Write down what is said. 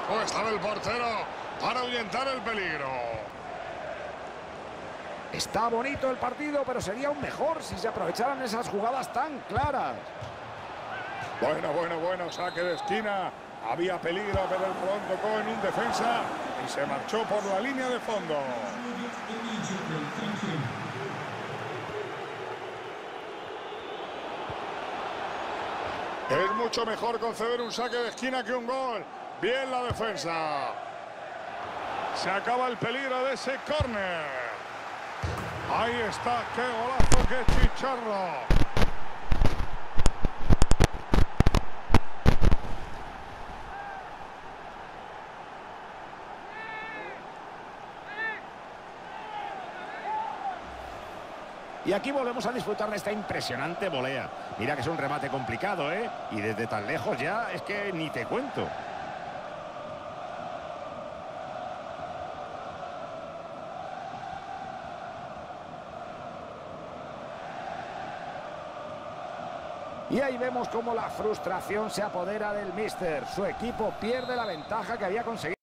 Lejos estaba el portero para ahuyentar el peligro. Está bonito el partido, pero sería aún mejor si se aprovecharan esas jugadas tan claras. Bueno, saque de esquina. Había peligro, pero el balón tocó en un defensa y se marchó por la línea de fondo. Es mucho mejor conceder un saque de esquina que un gol. Bien la defensa. Se acaba el peligro de ese córner. Ahí está, qué golazo, qué chicharro. Y aquí volvemos a disfrutar de esta impresionante volea. Mira que es un remate complicado, ¿eh? Y desde tan lejos ya es que ni te cuento. Y ahí vemos cómo la frustración se apodera del míster. Su equipo pierde la ventaja que había conseguido.